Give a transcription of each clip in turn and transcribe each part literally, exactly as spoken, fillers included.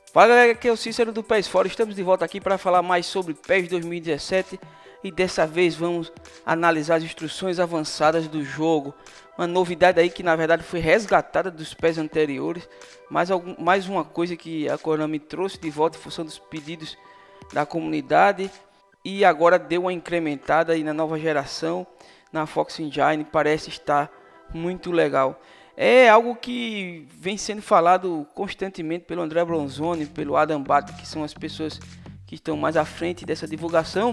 Fala galera, aqui é o Cícero do Pés Fora. Estamos de volta aqui para falar mais sobre PES dois mil e dezessete e dessa vez vamos analisar as instruções avançadas do jogo. Uma novidade aí que na verdade foi resgatada dos PES anteriores, mas algum, mais uma coisa que a Konami trouxe de volta em função dos pedidos da comunidade e agora deu uma incrementada aí na nova geração, na Fox Engine. Parece estar muito legal. É algo que vem sendo falado constantemente pelo André Bronzoni, pelo Adam Bato, que são as pessoas que estão mais à frente dessa divulgação,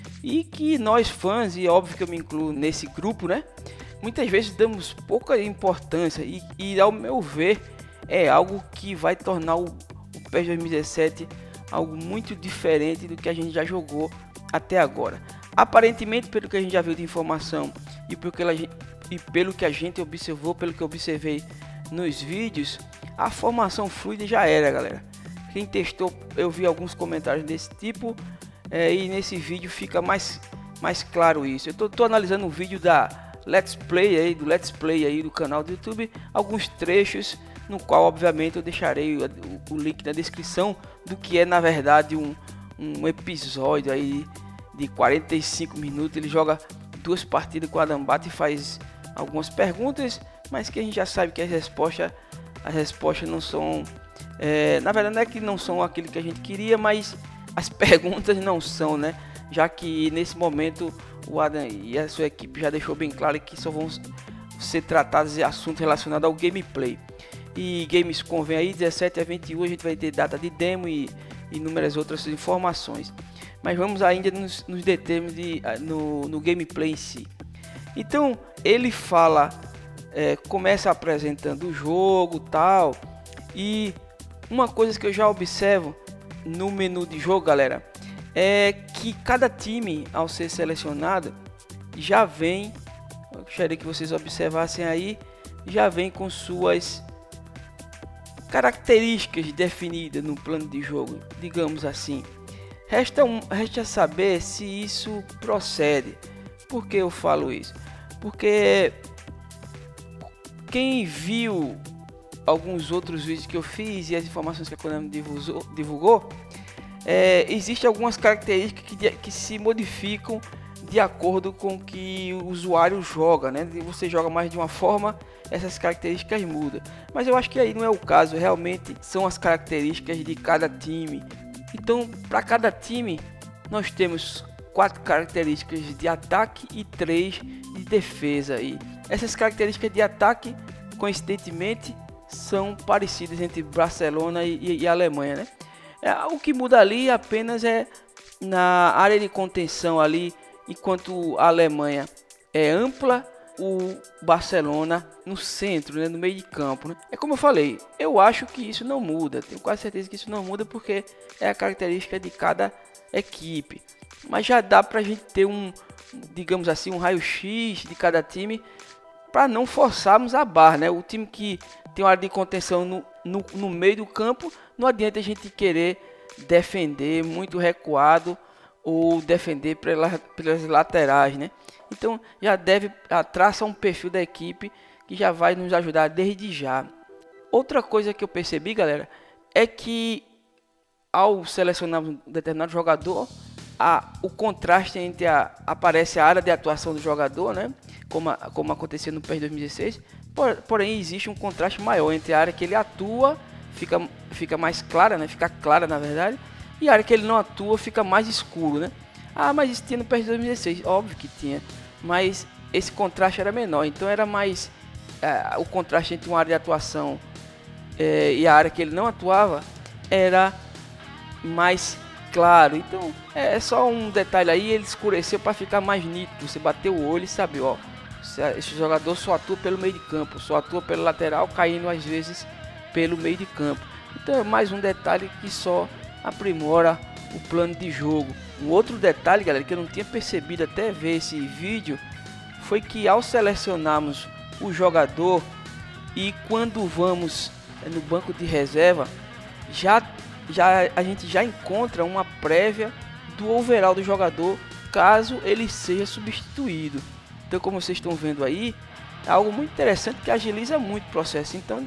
e que nós fãs, e óbvio que eu me incluo nesse grupo, né, muitas vezes damos pouca importância e, e ao meu ver é algo que vai tornar o, o PES dois mil e dezessete algo muito diferente do que a gente já jogou até agora. Aparentemente, pelo que a gente já viu de informação e pelo que a gente E pelo que a gente observou, pelo que eu observei nos vídeos, a formação fluida já era, galera. Quem testou, eu vi alguns comentários desse tipo, é, e nesse vídeo fica mais, mais claro isso. Eu tô, tô analisando o vídeo da Let's Play aí, do Let's Play aí do canal do YouTube, alguns trechos, no qual obviamente eu deixarei o, o, o link na descrição do que é na verdade um, um episódio aí de quarenta e cinco minutos. Ele joga duas partidas com o Adam Bato e faz algumas perguntas, mas que a gente já sabe que as respostas as respostas não são, é, na verdade não é que não são aquilo que a gente queria, mas as perguntas não são, né? Já que nesse momento o Adam e a sua equipe já deixou bem claro que só vão ser tratados de assuntos relacionados ao gameplay. E Gamescom vem aí, dezessete a vinte e um, a gente vai ter data de demo e inúmeras outras informações. Mas vamos ainda nos, nos determos de, no, no gameplay em si. Então ele fala, é, começa apresentando o jogo tal, e uma coisa que eu já observo no menu de jogo, galera, é que cada time ao ser selecionado já vem, eu gostaria que vocês observassem aí, já vem com suas características definidas no plano de jogo, digamos assim. Resta, um, resta saber se isso procede. Por que eu falo isso? Porque quem viu alguns outros vídeos que eu fiz e as informações que a Konami divulgou, divulgou é, existem algumas características que, que se modificam de acordo com o que o usuário joga, né? Você joga mais de uma forma, essas características mudam. Mas eu acho que aí não é o caso, realmente são as características de cada time. Então, para cada time, nós temos quatro características de ataque e três de defesa. E essas características de ataque, coincidentemente, são parecidas entre Barcelona e, e, e Alemanha, né? É, o que muda ali apenas é na área de contenção ali, enquanto a Alemanha é ampla, o Barcelona no centro, né, no meio de campo, né? É como eu falei, eu acho que isso não muda, tenho quase certeza que isso não muda porque é a característica de cada equipe. Mas já dá pra gente ter um, digamos assim, um raio-x de cada time para não forçarmos a barra, né? O time que tem uma área de contenção no, no, no meio do campo, não adianta a gente querer defender muito recuado ou defender pelas, pelas laterais, né? Então já deve traçar um perfil da equipe que já vai nos ajudar desde já. Outra coisa que eu percebi, galera, é que ao selecionar um determinado jogador, a, o contraste entre a aparece a área de atuação do jogador, né? Como, como acontecia no PES dois mil e dezesseis. Por, porém existe um contraste maior entre a área que ele atua, fica, fica mais clara, né? Fica clara na verdade, e a área que ele não atua fica mais escuro, né? Ah, mas isso tinha no PES dois mil e dezesseis, óbvio que tinha, mas esse contraste era menor, então era mais é, o contraste entre uma área de atuação é, e a área que ele não atuava era mais claro. Então é só um detalhe aí, ele escureceu para ficar mais nítido. Você bateu o olho e sabe, ó, esse jogador só atua pelo meio de campo, só atua pelo lateral, caindo às vezes pelo meio de campo. Então é mais um detalhe que só aprimora o plano de jogo. Um outro detalhe, galera, que eu não tinha percebido até ver esse vídeo, foi que ao selecionarmos o jogador e quando vamos no banco de reserva, já, já a gente já encontra uma prévia do overall do jogador, caso ele seja substituído. Então, como vocês estão vendo aí, é algo muito interessante que agiliza muito o processo. Então,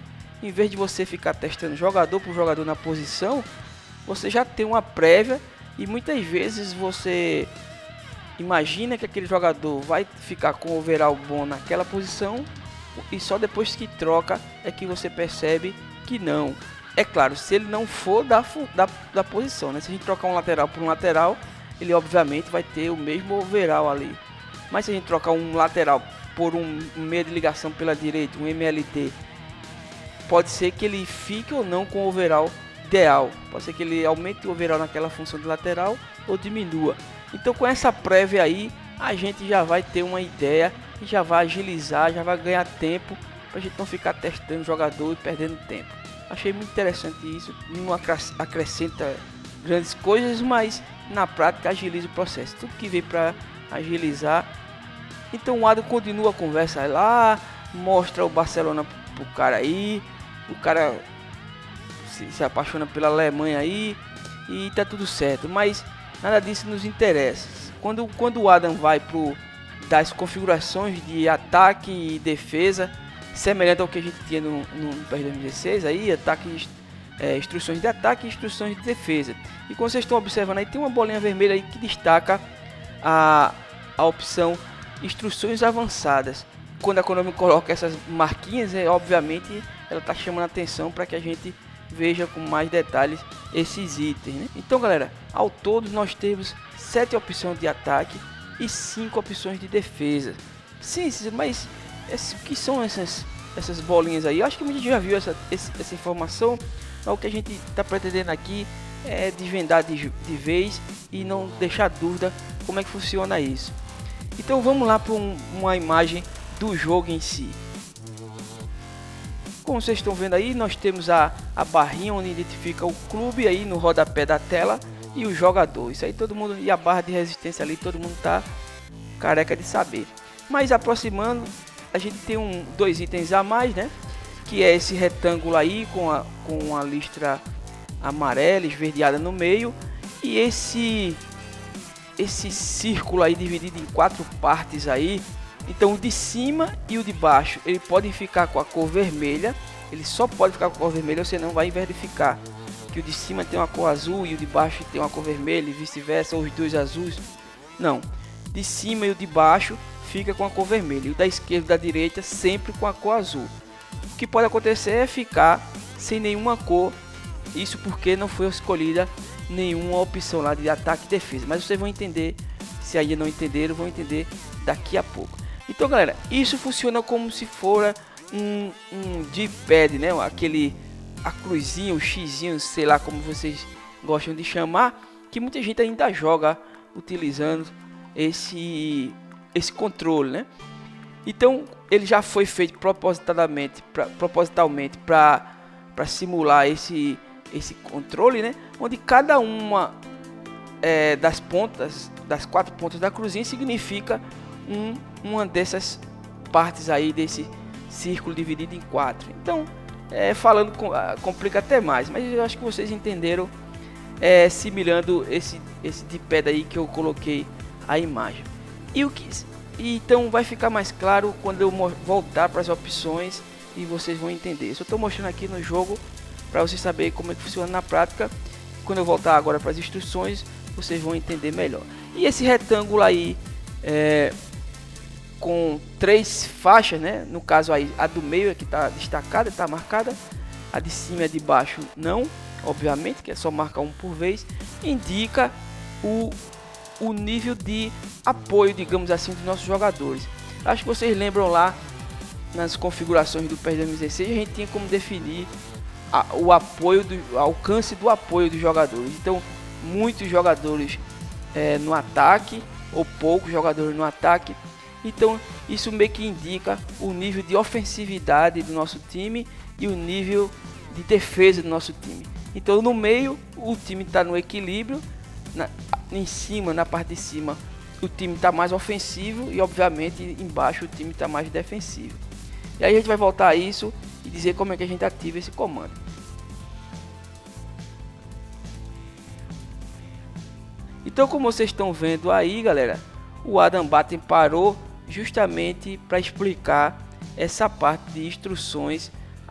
em vez de você ficar testando jogador por jogador na posição, você já tem uma prévia e muitas vezes você imagina que aquele jogador vai ficar com o overall bom naquela posição e só depois que troca é que você percebe que não. É claro, se ele não for da, da, da posição, né? Se a gente trocar um lateral por um lateral, ele obviamente vai ter o mesmo overall ali. Mas se a gente trocar um lateral por um, um meio de ligação pela direita, um M L D, pode ser que ele fique ou não com o overall ideal. Pode ser que ele aumente o overall naquela função de lateral ou diminua. Então com essa prévia aí, a gente já vai ter uma ideia e já vai agilizar, já vai ganhar tempo para a gente não ficar testando jogador e perdendo tempo. Achei muito interessante isso, não acrescenta grandes coisas, mas na prática agiliza o processo. Tudo que vem para agilizar. Então o Adam continua a conversa lá, mostra o Barcelona pro cara aí, o cara se, se apaixona pela Alemanha aí e tá tudo certo, mas nada disso nos interessa. Quando, quando o Adam vai pro das configurações de ataque e defesa, semelhante ao que a gente tinha no, no P E S dois mil e dezesseis, aí, ataque, é, instruções de ataque e instruções de defesa. E como vocês estão observando aí, tem uma bolinha vermelha aí que destaca a, a opção instruções avançadas. Quando a Konami coloca essas marquinhas, é, obviamente ela está chamando a atenção para que a gente veja com mais detalhes esses itens, né? Então galera, ao todo nós temos sete opções de ataque e cinco opções de defesa. Sim, mas o que são essas, essas bolinhas aí? Eu acho que a gente já viu essa, essa informação. Mas o que a gente está pretendendo aqui é desvendar de, de vez e não deixar dúvida como é que funciona isso. Então vamos lá para um, uma imagem do jogo em si. Como vocês estão vendo aí, nós temos a, a barrinha onde identifica o clube aí no rodapé da tela e o jogador. Isso aí todo mundo, e a barra de resistência ali, todo mundo tá careca de saber. Mas aproximando, a gente tem um, dois itens a mais, né? Que é esse retângulo aí com a, com a listra amarela esverdeada no meio e esse esse círculo aí dividido em quatro partes aí. Então o de cima e o de baixo ele podem ficar com a cor vermelha, ele só pode ficar com a cor vermelha, você não vai verificar que o de cima tem uma cor azul e o de baixo tem uma cor vermelha e vice-versa, ou os dois azuis. Não, de cima e o de baixo fica com a cor vermelha, e o da esquerda e da direita sempre com a cor azul. O que pode acontecer é ficar sem nenhuma cor, isso porque não foi escolhida nenhuma opção lá de ataque e defesa, mas vocês vão entender, se ainda não entenderam, vão entender daqui a pouco. Então galera, isso funciona como se for um, um D-pad, né? Aquele, a cruzinha, o xizinho, sei lá como vocês gostam de chamar, que muita gente ainda joga utilizando esse, esse controle, né? Então ele já foi feito propositadamente, pra, propositalmente para para simular esse esse controle, né? Onde cada uma é, das pontas, das quatro pontas da cruzinha significa um, uma dessas partes aí desse círculo dividido em quatro. Então, é, falando com, complica até mais, mas eu acho que vocês entenderam, é, simulando esse esse de pé aí que eu coloquei a imagem. E o que e, então vai ficar mais claro quando eu voltar para as opções e vocês vão entender. Eu só estou mostrando aqui no jogo para vocês saberem como é que funciona na prática. Quando eu voltar agora para as instruções, vocês vão entender melhor. E esse retângulo aí é, com três faixas, né? No caso aí a do meio é que está destacada, está marcada. A de cima e a de baixo não, obviamente, que é só marcar um por vez. Indica o, o nível de apoio, digamos assim, dos nossos jogadores. Acho que vocês lembram lá nas configurações do P E S dois mil e dezesseis, a gente tinha como definir a, o apoio, do alcance do apoio dos jogadores. Então, muitos jogadores é, no ataque ou poucos jogadores no ataque. Então, isso meio que indica o nível de ofensividade do nosso time e o nível de defesa do nosso time. Então, no meio, o time está no equilíbrio. Na, em cima, na parte de cima, o time está mais ofensivo e, obviamente, embaixo o time está mais defensivo. E aí a gente vai voltar a isso e dizer como é que a gente ativa esse comando. Então, como vocês estão vendo aí, galera, o Adam Batten parou justamente para explicar essa parte de instruções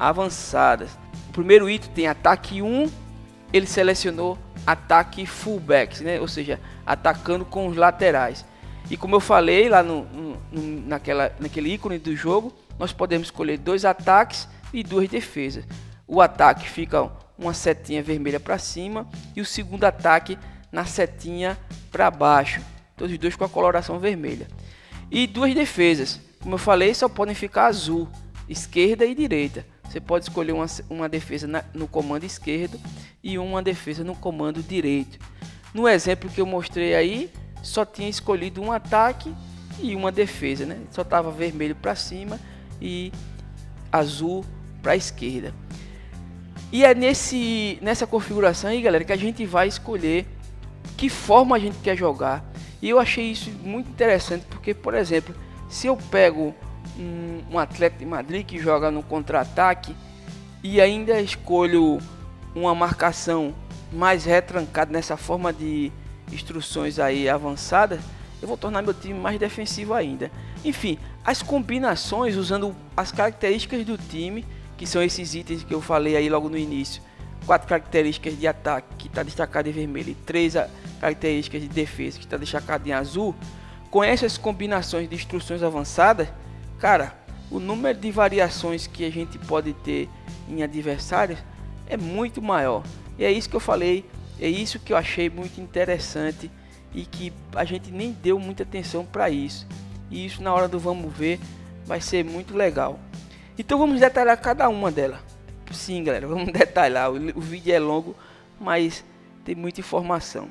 avançadas. O primeiro item tem ataque um, ele selecionou ataque fullbacks, né? Ou seja, atacando com os laterais. E como eu falei lá no, no, naquela, naquele ícone do jogo, nós podemos escolher dois ataques e duas defesas. O ataque fica uma setinha vermelha para cima e o segundo ataque na setinha para baixo. Todos os dois com a coloração vermelha. E duas defesas, como eu falei, só podem ficar azul, esquerda e direita. Você pode escolher uma, uma defesa na, no comando esquerdo e uma defesa no comando direito. No exemplo que eu mostrei aí, só tinha escolhido um ataque e uma defesa, né? Só estava vermelho para cima e azul para a esquerda. E é nesse, nessa configuração aí, galera, que a gente vai escolher que forma a gente quer jogar. E eu achei isso muito interessante porque, por exemplo, se eu pego um, um atleta de Madrid que joga no contra-ataque e ainda escolho uma marcação mais retrancada nessa forma de instruções aí avançadas, eu vou tornar meu time mais defensivo ainda. Enfim, as combinações usando as características do time, que são esses itens que eu falei aí logo no início, quatro características de ataque que está destacado em vermelho e três características de defesa que está destacado em azul. Com essas combinações de instruções avançadas, cara, o número de variações que a gente pode ter em adversários é muito maior. E é isso que eu falei, é isso que eu achei muito interessante e que a gente nem deu muita atenção para isso. E isso na hora do vamos ver vai ser muito legal. Então vamos detalhar cada uma delas. Sim, galera, vamos detalhar. O, o vídeo é longo, mas tem muita informação.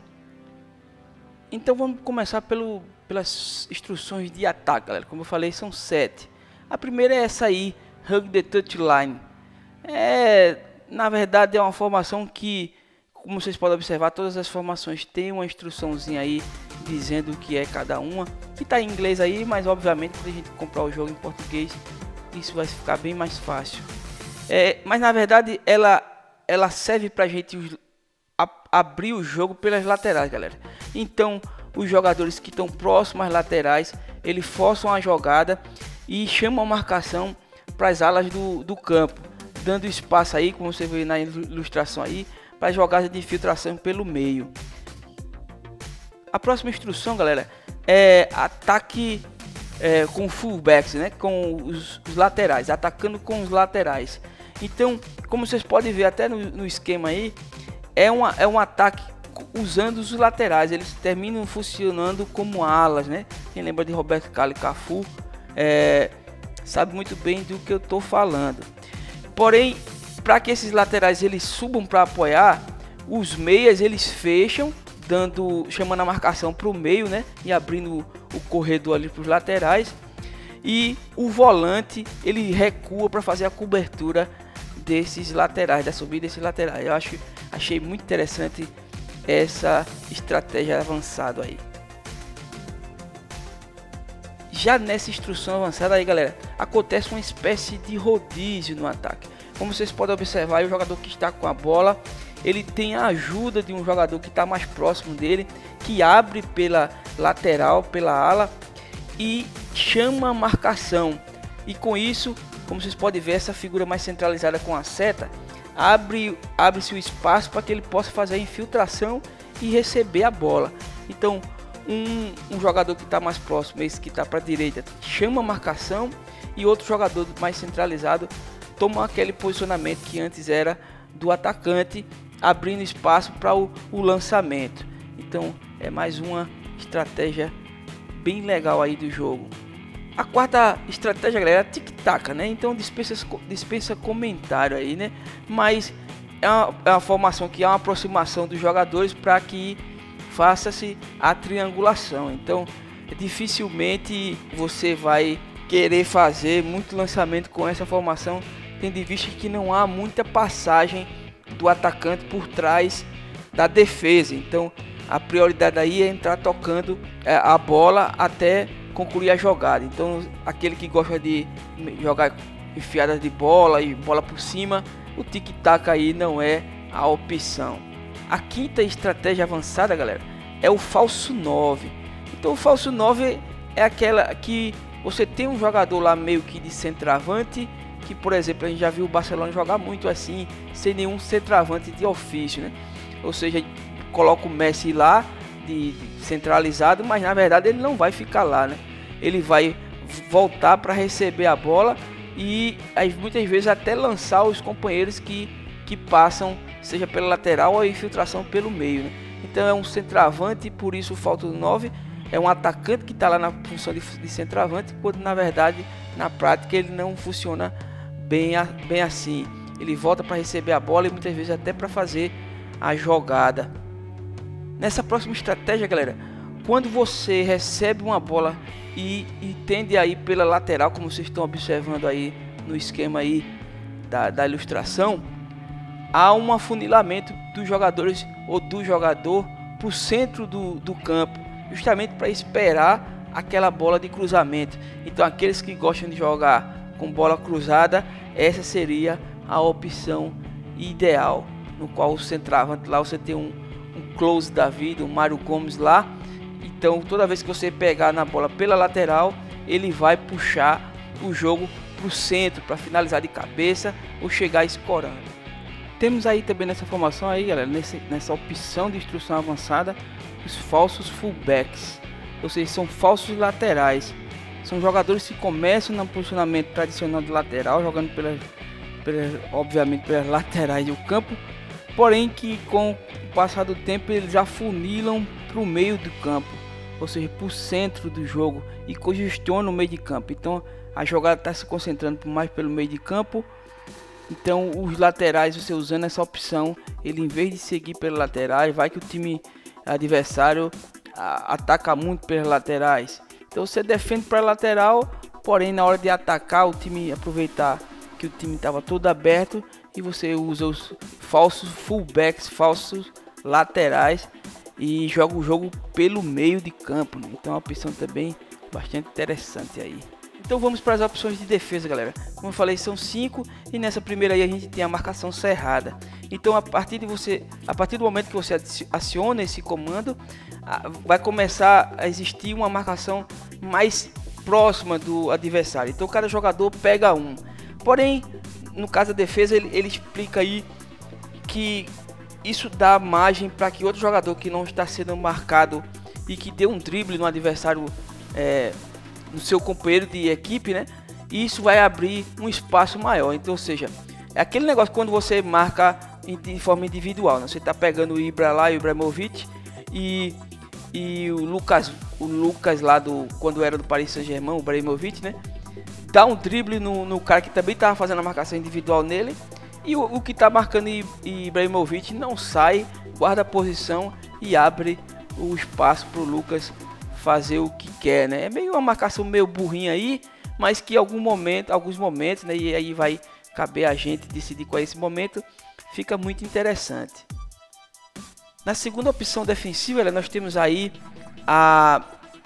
Então vamos começar pelo, pelas instruções de ataque, galera. Como eu falei, são sete. A primeira é essa aí, Hug the Touchline. É, na verdade, é uma formação que, como vocês podem observar, todas as formações têm uma instruçãozinha aí dizendo o que é cada uma. Que está em inglês aí, mas obviamente quando a gente comprar o jogo em português, isso vai ficar bem mais fácil. É, mas na verdade ela, ela serve para a gente a, abrir o jogo pelas laterais, galera. Então os jogadores que estão próximos às laterais, eles forçam a jogada e chamam a marcação para as alas do, do campo, dando espaço aí, como você vê na ilustração aí, para jogadas de infiltração pelo meio. A próxima instrução, galera, é ataque é, com fullbacks, né? Com os, os laterais, atacando com os laterais. Então, como vocês podem ver até no, no esquema aí, é, uma, é um ataque usando os laterais. Eles terminam funcionando como alas, né? Quem lembra de Roberto Carlos e Cafu é, sabe muito bem do que eu estou falando. Porém, para que esses laterais eles subam para apoiar, os meias eles fecham, dando, chamando a marcação para o meio, né? E abrindo o corredor ali para os laterais. E o volante ele recua para fazer a cobertura desses laterais, da subida desses laterais. Eu acho, achei muito interessante essa estratégia avançada aí. Já nessa instrução avançada aí, galera, acontece uma espécie de rodízio no ataque. Como vocês podem observar, o jogador que está com a bola, ele tem a ajuda de um jogador que está mais próximo dele, que abre pela lateral, pela ala e chama a marcação. E com isso, como vocês podem ver, essa figura mais centralizada com a seta, abre, abre-se o espaço para que ele possa fazer a infiltração e receber a bola. Então, um, um jogador que está mais próximo, esse que está para a direita, chama a marcação, e outro jogador mais centralizado toma aquele posicionamento que antes era do atacante, abrindo espaço para o, o lançamento. Então é mais uma estratégia bem legal aí do jogo. A quarta estratégia, galera, é tic-tac, né? Então dispensa, dispensa comentário aí, né? Mas é uma, é uma formação que é uma aproximação dos jogadores para que faça-se a triangulação. Então dificilmente você vai querer fazer muito lançamento com essa formação, tendo em vista que não há muita passagem do atacante por trás da defesa. Então a prioridade aí é entrar tocando é, a bola até concluir a jogada. Então aquele que gosta de jogar enfiadas de bola e bola por cima, o tic-tac aí não é a opção. A quinta estratégia avançada, galera, é o falso nove. Então o falso nove é aquela que você tem um jogador lá meio que de centroavante que, por exemplo, a gente já viu o Barcelona jogar muito assim, sem nenhum centroavante de ofício, né? Ou seja, coloca o Messi lá de, de centralizado, mas na verdade ele não vai ficar lá, né? Ele vai voltar para receber a bola e aí, muitas vezes até lançar os companheiros que, que passam, seja pela lateral ou a infiltração pelo meio, né? Então é um centroavante, por isso falta o nove. É um atacante que está lá na função de, de centroavante, quando na verdade, na prática, ele não funciona bem, bem assim. Ele volta para receber a bola e muitas vezes até para fazer a jogada. Nessa próxima estratégia, galera, quando você recebe uma bola e, e tende a ir pela lateral, como vocês estão observando aí no esquema aí da, da ilustração, há um afunilamento dos jogadores ou do jogador para o centro do, do campo, justamente para esperar aquela bola de cruzamento. Então aqueles que gostam de jogar com bola cruzada, essa seria a opção ideal, no qual o centroavante lá você tem um, um close da vida, um Mário Gomes lá. Então toda vez que você pegar na bola pela lateral, ele vai puxar o jogo para o centro para finalizar de cabeça ou chegar escorando. Temos aí também nessa formação aí, galera, nesse, nessa opção de instrução avançada, os falsos fullbacks, ou seja, são falsos laterais. São jogadores que começam no posicionamento tradicional de lateral, jogando pelas, pelas, obviamente pelas laterais do campo, porém que com o passar do tempo eles afunilam para o meio do campo, ou seja, para o centro do jogo, e congestionam o meio de campo. Então a jogada está se concentrando mais pelo meio de campo. Então os laterais, você usando essa opção, ele em vez de seguir pelas laterais, vai que o time adversário a, ataca muito pelas laterais. Então você defende para a lateral, porém na hora de atacar o time aproveitar que o time estava todo aberto e você usa os falsos fullbacks, falsos laterais e joga o jogo pelo meio de campo, né? Então é uma opção também bastante interessante aí. Então vamos para as opções de defesa, galera. Como eu falei, são cinco e nessa primeira aí a gente tem a marcação cerrada. Então a partir de você, a partir do momento que você aciona esse comando, vai começar a existir uma marcação mais próxima do adversário. Então cada jogador pega um. Porém, no caso da defesa, ele, ele explica aí que isso dá margem para que outro jogador que não está sendo marcado e que dê um drible no adversário, é, no seu companheiro de equipe, né? E isso vai abrir um espaço maior. Então, ou seja, é aquele negócio quando você marca de forma individual, né? Você está pegando o Ibra lá, o Ibrahimovic e, e o Lucas, o Lucas lá do quando era do Paris Saint-Germain, o Ibrahimovic, né? Dá um drible no, no cara que também estava fazendo a marcação individual nele, e o, o que está marcando I, Ibrahimovic não sai, guarda a posição e abre o espaço para o Lucas fazer o que quer, né? É meio uma marcação meio burrinha aí, mas que em algum momento, alguns momentos, né? E aí vai caber a gente decidir qual é esse momento, fica muito interessante. Na segunda opção defensiva, nós temos aí a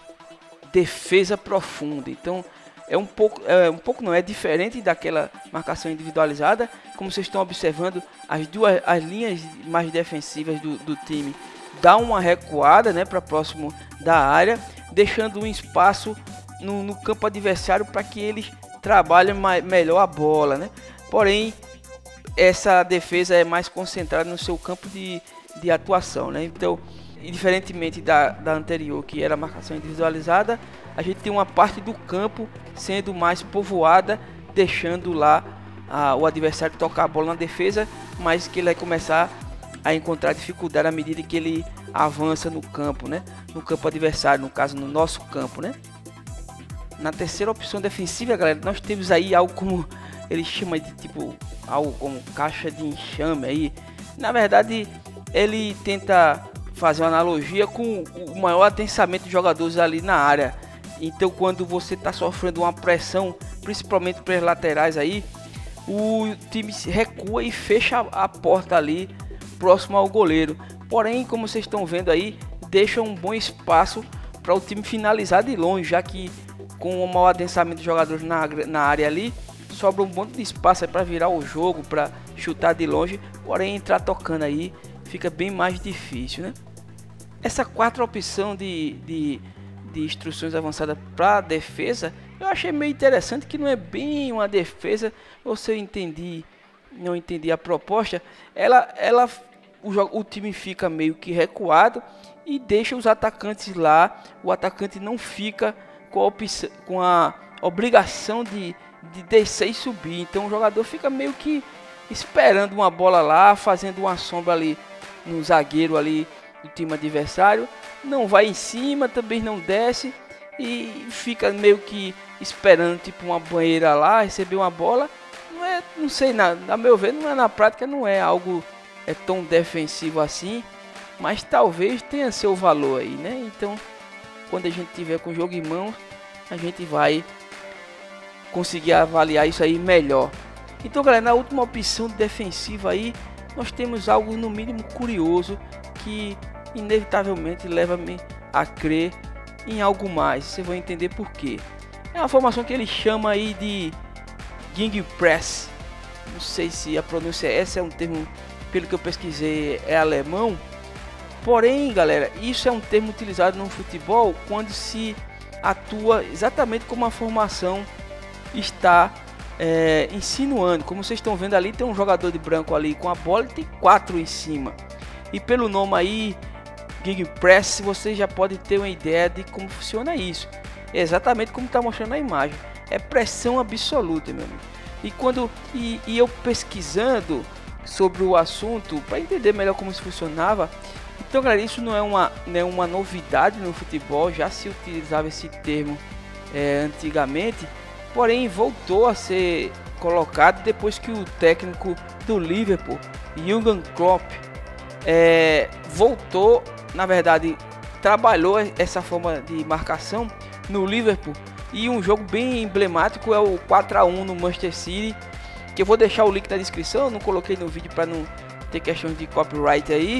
defesa profunda. Então é um pouco, é um pouco não é diferente daquela marcação individualizada. Como vocês estão observando, as duas as linhas mais defensivas do, do time dá uma recuada, né, para próximo da área, deixando um espaço no, no campo adversário para que eles trabalhem mais, melhor a bola, né? Porém, essa defesa é mais concentrada no seu campo de, de atuação, né? Então, diferentemente da, da anterior, que era a marcação individualizada, a gente tem uma parte do campo sendo mais povoada, deixando lá a, o adversário tocar a bola na defesa, mas que ele vai começar a encontrar dificuldade à medida que ele avança no campo, né? No campo adversário, no caso no nosso campo, né? Na terceira opção defensiva, galera, nós temos aí algo como ele chama de tipo algo como caixa de enxame aí. Na verdade, ele tenta fazer uma analogia com o maior adensamento de jogadores ali na área. Então, quando você está sofrendo uma pressão, principalmente pelas laterais aí, o time recua e fecha a porta ali próximo ao goleiro. Porém, como vocês estão vendo aí, deixa um bom espaço para o time finalizar de longe, já que com o maior adensamento de jogadores na, na área ali, sobra um monte de espaço para virar o jogo, para chutar de longe. Porém, entrar tocando aí fica bem mais difícil, né? Essa quarta opção de, de, de instruções avançadas para defesa Eu achei meio interessante que não é bem uma defesa. Você entendi, não entendi a proposta. Ela, ela, o, o time fica meio que recuado e deixa os atacantes lá. O atacante não fica com a, opção, com a obrigação de, de descer e subir. Então o jogador fica meio que esperando uma bola lá, fazendo uma sombra ali no zagueiro ali do time adversário. Não vai em cima, também não desce e fica meio que esperando tipo uma banheira lá, receber uma bola. Não é, não sei, na, a meu ver, não é, na prática não é algo é tão defensivo assim, mas talvez tenha seu valor aí, né? Então, quando a gente tiver com o jogo em mãos, a gente vai conseguir avaliar isso aí melhor. Então, galera, na última opção defensiva aí, nós temos algo no mínimo curioso que inevitavelmente leva-me a crer em algo mais. Você vai entender por quê. É uma formação que ele chama aí de Gegenpress. Não sei se a pronúncia é essa, é um termo, pelo que eu pesquisei, é alemão. Porém, galera, isso é um termo utilizado no futebol quando se atua exatamente como a formação está é, insinuando. Como vocês estão vendo ali, tem um jogador de branco ali com a bola e tem quatro em cima. E pelo nome aí, Gegenpress, você já pode ter uma ideia de como funciona isso. É exatamente como está mostrando a imagem. É pressão absoluta, meu amigo. E quando e, e eu pesquisando sobre o assunto para entender melhor como isso funcionava. Então, galera, isso não é uma, não é uma novidade no futebol. Já se utilizava esse termo é, antigamente. Porém, voltou a ser colocado depois que o técnico do Liverpool, Jürgen Klopp, é, voltou, na verdade, trabalhou essa forma de marcação no Liverpool. E um jogo bem emblemático é o quatro a um no Manchester City, que eu vou deixar o link na descrição. Eu não coloquei no vídeo para não ter questões de copyright aí.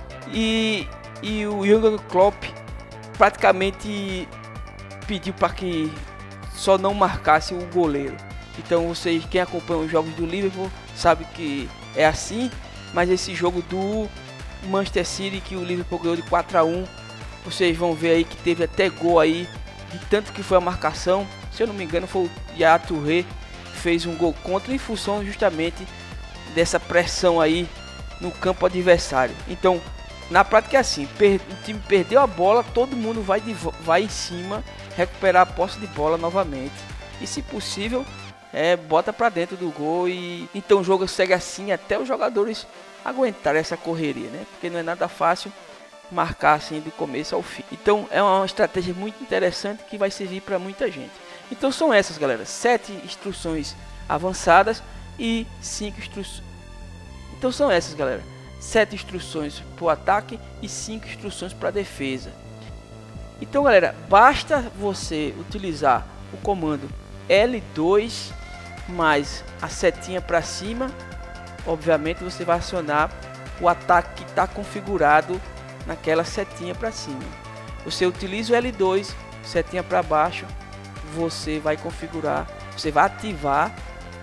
E, e o Jürgen Klopp praticamente pediu para que só não marcasse o goleiro. Então vocês, quem acompanha os jogos do Liverpool, sabe que é assim. Mas esse jogo do Manchester City, que o Liverpool ganhou de quatro a um, vocês vão ver aí que teve até gol aí, de tanto que foi a marcação. Se eu não me engano, foi o Yaya Touré que fez um gol contra, em função justamente dessa pressão aí no campo adversário. Então, na prática é assim, o time perdeu a bola, todo mundo vai, de, vai em cima, recuperar a posse de bola novamente. E se possível, é, bota para dentro do gol. E então o jogo segue assim até os jogadores aguentar essa correria, né? Porque não é nada fácil marcar assim do começo ao fim. Então é uma estratégia muito interessante que vai servir para muita gente. Então são essas, galera, sete instruções avançadas e cinco instruções. Então são essas, galera, sete instruções para o ataque e cinco instruções para a defesa. Então, galera, basta você utilizar o comando L dois mais a setinha para cima. Obviamente você vai acionar o ataque que está configurado naquela setinha para cima. Você utiliza o L dois, setinha para baixo, você vai configurar, você vai ativar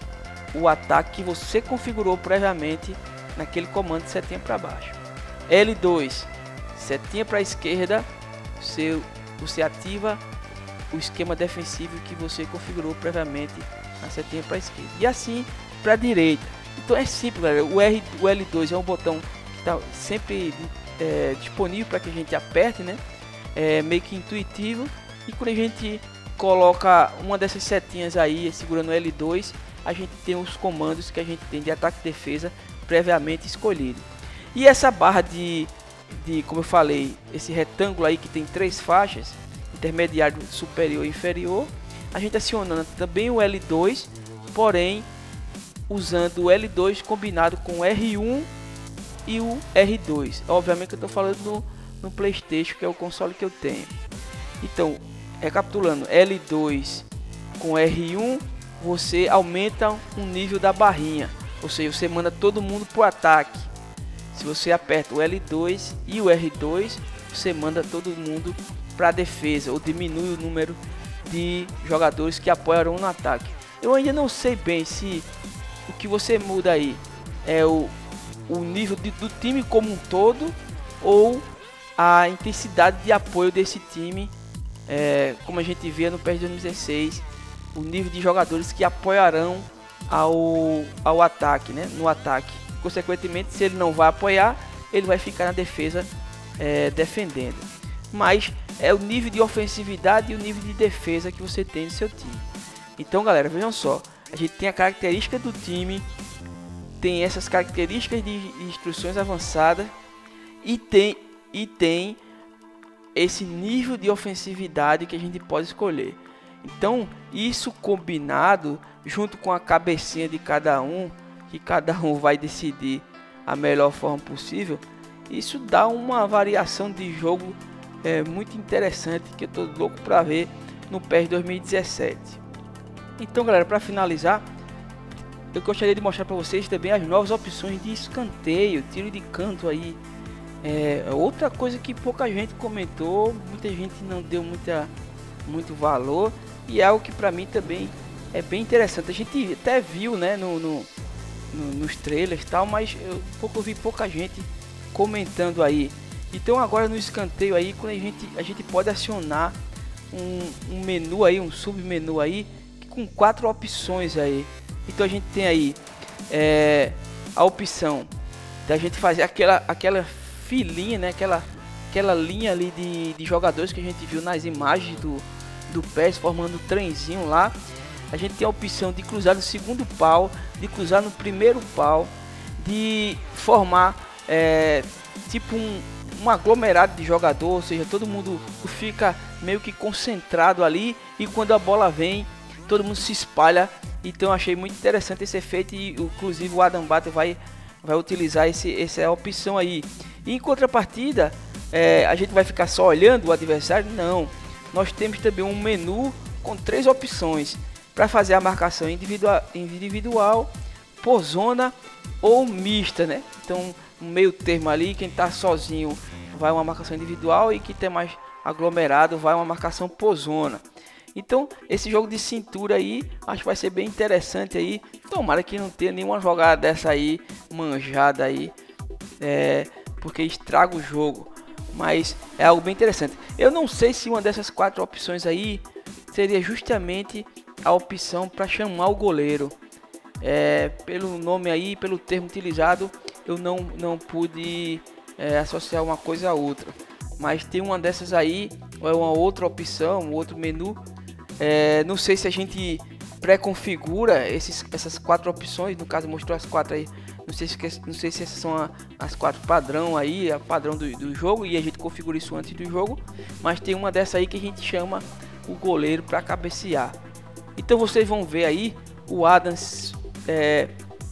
o ataque que você configurou previamente naquele comando de setinha para baixo. L dois, setinha para a esquerda, você, você ativa o esquema defensivo que você configurou previamente na setinha para a esquerda. E assim para a direita. Então é simples, galera. O, R, o L dois é um botão que está sempre é, disponível para que a gente aperte, né? É meio que intuitivo. E quando a gente coloca uma dessas setinhas aí, segurando o L dois, a gente tem os comandos que a gente tem de ataque e defesa previamente escolhido. E essa barra de, de, como eu falei, esse retângulo aí que tem três faixas, intermediário, superior e inferior, a gente acionando também o L dois, porém usando o L dois combinado com o R um e o R dois. Obviamente que eu estou falando no, no PlayStation, que é o console que eu tenho. Então, recapitulando, L dois com R um, você aumenta o nível da barrinha, ou seja, você manda todo mundo para o ataque. Se você aperta o L dois e o R dois, você manda todo mundo para a defesa, ou diminui o número de jogadores que apoiarão no ataque. Eu ainda não sei bem se o que você muda aí é o, o nível de, do time como um todo, ou a intensidade de apoio desse time, é, como a gente via no PES dois mil e dezesseis, o nível de jogadores que apoiarão ao, ao ataque, né? No ataque. Consequentemente, se ele não vai apoiar, ele vai ficar na defesa é, defendendo. Mas é o nível de ofensividade e o nível de defesa que você tem no seu time. Então, galera, vejam só, a gente tem a característica do time, tem essas características de instruções avançadas e tem e tem esse nível de ofensividade que a gente pode escolher. Então, isso combinado junto com a cabecinha de cada um, que cada um vai decidir a melhor forma possível, isso dá uma variação de jogo é, muito interessante, que eu tô louco para ver no P E S dois mil e dezessete. Então, galera, para finalizar, eu gostaria de mostrar para vocês também as novas opções de escanteio, tiro de canto aí. É outra coisa que pouca gente comentou, muita gente não deu muita, muito valor, e é algo que para mim também é bem interessante. A gente até viu, né, no, no, no, nos trailers e tal, mas eu pouco vi pouca gente comentando aí. Então agora no escanteio aí, quando a gente, a gente pode acionar um, um menu aí, um submenu aí, com quatro opções aí. Então a gente tem aí é, a opção da gente fazer aquela, aquela filinha, né? Aquela, aquela linha ali de, de jogadores que a gente viu nas imagens do, do P E S, formando um trenzinho lá. A gente tem a opção de cruzar no segundo pau, de cruzar no primeiro pau, de formar é, tipo um, um aglomerado de jogador, ou seja, todo mundo fica meio que concentrado ali, e quando a bola vem, todo mundo se espalha. Então achei muito interessante esse efeito, e inclusive o Adam Bater vai, vai utilizar esse, essa opção aí. E em contrapartida, é, a gente vai ficar só olhando o adversário? Não, nós temos também um menu com três opções para fazer a marcação individual, individual, por zona ou mista, né? Então um meio termo ali, quem está sozinho vai uma marcação individual, e quem tem mais aglomerado vai uma marcação por zona. Então esse jogo de cintura aí, acho que vai ser bem interessante aí. Tomara que não tenha nenhuma jogada dessa aí manjada aí, é, porque estraga o jogo. Mas é algo bem interessante. Eu não sei se uma dessas quatro opções aí seria justamente a opção para chamar o goleiro. É, pelo nome aí, pelo termo utilizado, eu não, não pude é, associar uma coisa a outra. Mas tem uma dessas aí, ou é uma outra opção, um outro menu. É, não sei se a gente pré-configura esses, essas quatro opções. No caso mostrou as quatro aí. Não sei se, não sei se essas são a, as quatro padrão aí, a padrão do, do jogo, e a gente configura isso antes do jogo. Mas tem uma dessa aí que a gente chama o goleiro para cabecear. Então vocês vão ver aí o Adams, é,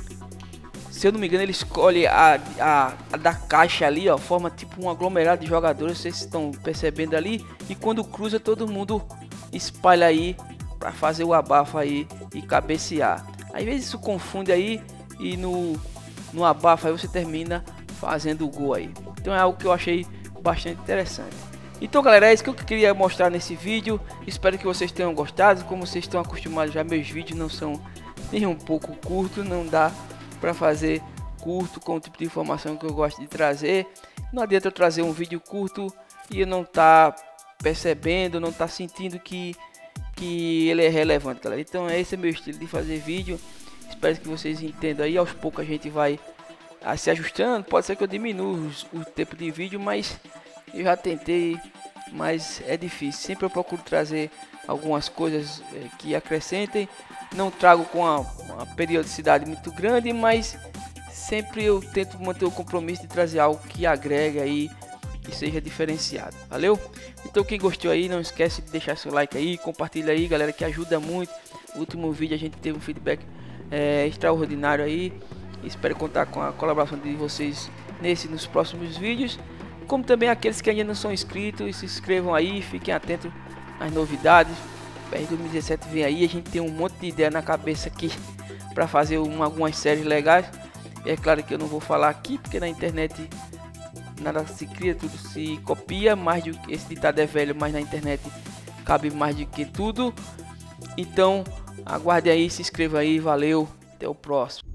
se eu não me engano, ele escolhe a, a, a da caixa ali, ó, forma tipo um aglomerado de jogadores, vocês estão percebendo ali, e quando cruza todo mundo espalha aí para fazer o abafo aí e cabecear. Às vezes isso confunde aí, e no, no abafo aí você termina fazendo o gol aí. Então é algo que eu achei bastante interessante. Então, galera, é isso que eu queria mostrar nesse vídeo. Espero que vocês tenham gostado. Como vocês estão acostumados já, meus vídeos não são nem um pouco curtos, não dá para fazer curto com o tipo de informação que eu gosto de trazer. Não adianta eu trazer um vídeo curto e eu não tá percebendo, não tá sentindo que, que ele é relevante, galera. Então esse é meu estilo de fazer vídeo. Espero que vocês entendam aí. Aos poucos a gente vai a, se ajustando. Pode ser que eu diminua o tempo de vídeo, mas eu já tentei, mas é difícil. Sempre eu procuro trazer algumas coisas é, que acrescentem. Não trago com uma, uma periodicidade muito grande, mas sempre eu tento manter o compromisso de trazer algo que agregue aí, que seja diferenciado. Valeu? Então quem gostou aí, não esquece de deixar seu like aí, compartilha aí, galera, que ajuda muito. No último vídeo a gente teve um feedback é, extraordinário aí. Espero contar com a colaboração de vocês nesse nos próximos vídeos. Como também aqueles que ainda não são inscritos, se inscrevam aí, fiquem atentos às novidades. P E S dois mil e dezessete vem aí, a gente tem um monte de ideia na cabeça aqui para fazer uma, algumas séries legais. É claro que eu não vou falar aqui, porque na internet nada se cria, tudo se copia. Mais do que esse ditado é velho, mas na internet cabe mais do que tudo. Então aguarde aí, se inscreva aí, valeu, até o próximo.